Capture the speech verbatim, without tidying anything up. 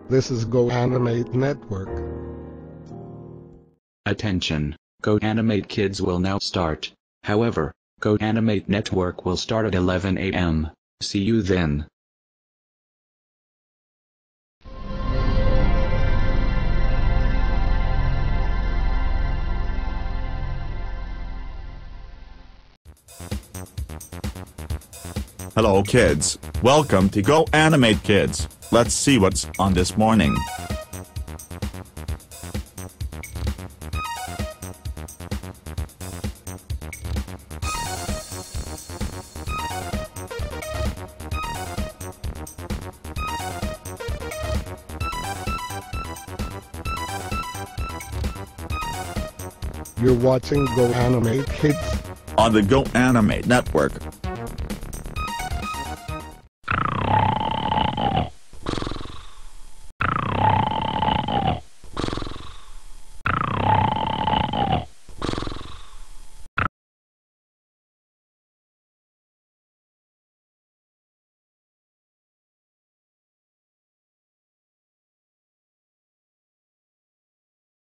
This is GoAnimate Network. Attention, GoAnimate Kids will now start. However, GoAnimate Network will start at eleven A M See you then. Hello kids, welcome to GoAnimate Kids. Let's see what's on this morning. You're watching GoAnimate Kids. On the GoAnimate Network,